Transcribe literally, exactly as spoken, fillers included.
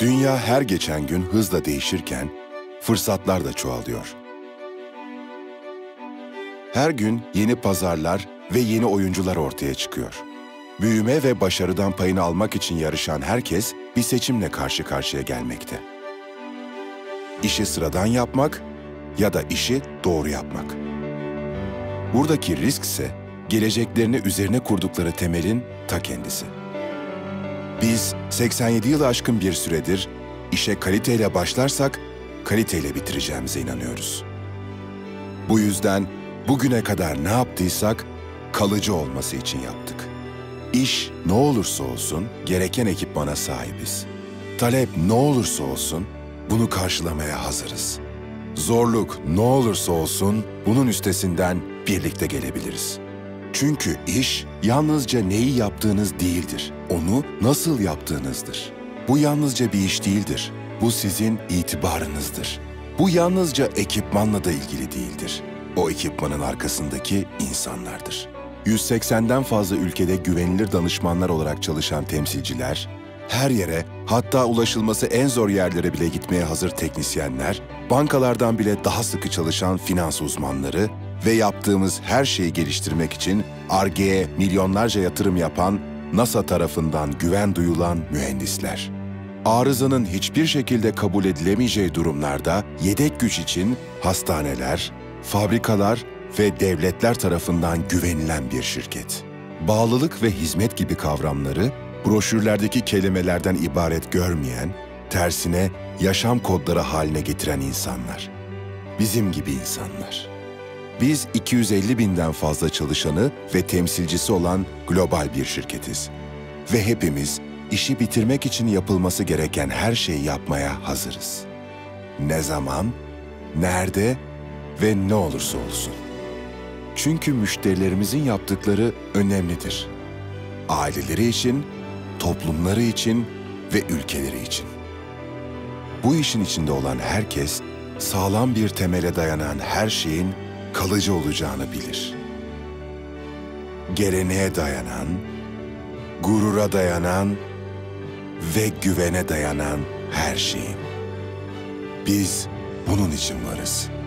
Dünya her geçen gün hızla değişirken fırsatlar da çoğalıyor. Her gün yeni pazarlar ve yeni oyuncular ortaya çıkıyor. Büyüme ve başarıdan payını almak için yarışan herkes bir seçimle karşı karşıya gelmekte. İşi sıradan yapmak ya da işi doğru yapmak. Buradaki risk ise geleceklerini üzerine kurdukları temelin ta kendisi. Biz seksen yedi yılı aşkın bir süredir işe kaliteyle başlarsak kaliteyle bitireceğimize inanıyoruz. Bu yüzden bugüne kadar ne yaptıysak kalıcı olması için yaptık. İş ne olursa olsun gereken ekipmana sahibiz. Talep ne olursa olsun bunu karşılamaya hazırız. Zorluk ne olursa olsun bunun üstesinden birlikte gelebiliriz. Çünkü iş yalnızca neyi yaptığınız değildir, onu nasıl yaptığınızdır. Bu yalnızca bir iş değildir, bu sizin itibarınızdır. Bu yalnızca ekipmanla da ilgili değildir. O ekipmanın arkasındaki insanlardır. yüz seksenden fazla ülkede güvenilir danışmanlar olarak çalışan temsilciler, her yere, hatta ulaşılması en zor yerlere bile gitmeye hazır teknisyenler, bankalardan bile daha sıkı çalışan finans uzmanları ve yaptığımız her şeyi geliştirmek için Ar-Ge'ye milyonlarca yatırım yapan, NASA tarafından güven duyulan mühendisler. Arızanın hiçbir şekilde kabul edilemeyeceği durumlarda yedek güç için hastaneler, fabrikalar ve devletler tarafından güvenilen bir şirket. Bağlılık ve hizmet gibi kavramları broşürlerdeki kelimelerden ibaret görmeyen, tersine yaşam kodları haline getiren insanlar. Bizim gibi insanlar. Biz iki yüz elli binden fazla çalışanı ve temsilcisi olan global bir şirketiz. Ve hepimiz işi bitirmek için yapılması gereken her şeyi yapmaya hazırız. Ne zaman, nerede ve ne olursa olsun. Çünkü müşterilerimizin yaptıkları önemlidir. Aileleri için, toplumları için ve ülkeleri için. Bu işin içinde olan herkes, sağlam bir temele dayanan her şeyin kalıcı olacağını bilir. Geleneğe dayanan, gurura dayanan ve güvene dayanan her şeyin. Biz bunun için varız.